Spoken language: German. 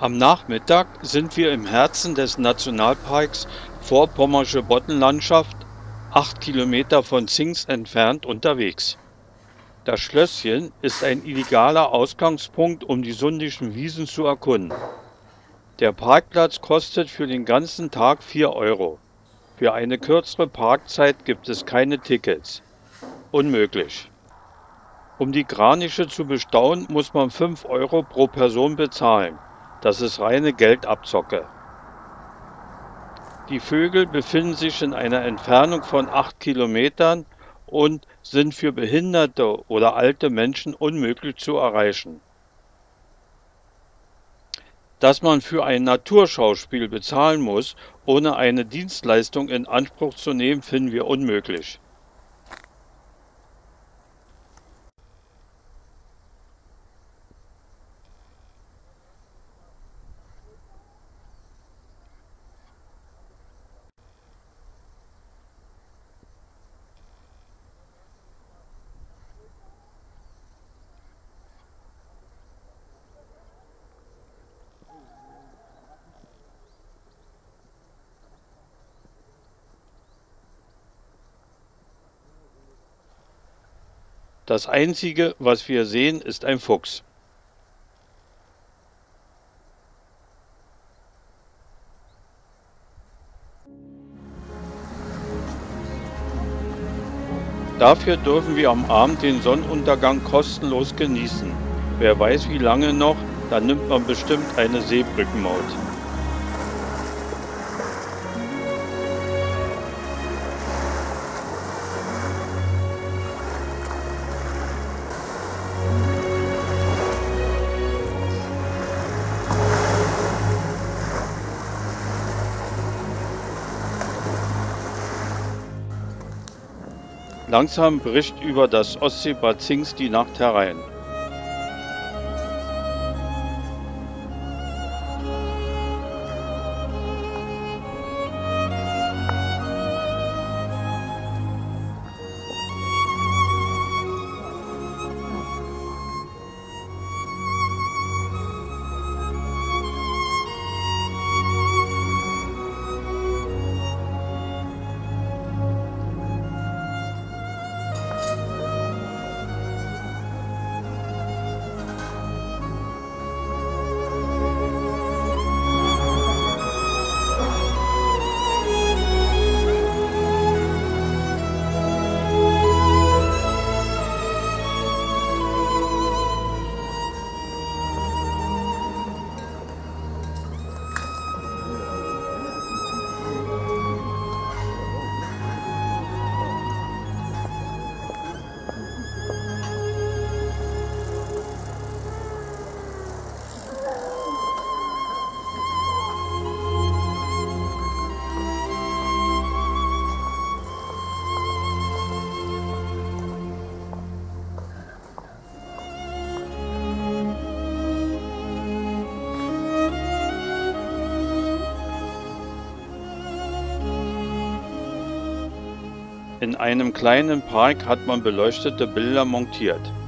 Am Nachmittag sind wir im Herzen des Nationalparks Vorpommersche Boddenlandschaft, 8 Kilometer von Zingst entfernt, unterwegs. Das Schlösschen ist ein idealer Ausgangspunkt, um die Sundischen Wiesen zu erkunden. Der Parkplatz kostet für den ganzen Tag 4 Euro. Für eine kürzere Parkzeit gibt es keine Tickets. Unmöglich. Um die Kraniche zu bestaunen, muss man 5 Euro pro Person bezahlen. Das ist reine Geldabzocke. Die Vögel befinden sich in einer Entfernung von 8 Kilometern und sind für behinderte oder alte Menschen unmöglich zu erreichen. Dass man für ein Naturschauspiel bezahlen muss, ohne eine Dienstleistung in Anspruch zu nehmen, finden wir unmöglich. Das Einzige, was wir sehen, ist ein Fuchs. Dafür dürfen wir am Abend den Sonnenuntergang kostenlos genießen. Wer weiß wie lange noch, dann nimmt man bestimmt eine Seebrückenmaut. Langsam bricht über das Ostseebad Zingst die Nacht herein. In einem kleinen Park hat man beleuchtete Bilder montiert.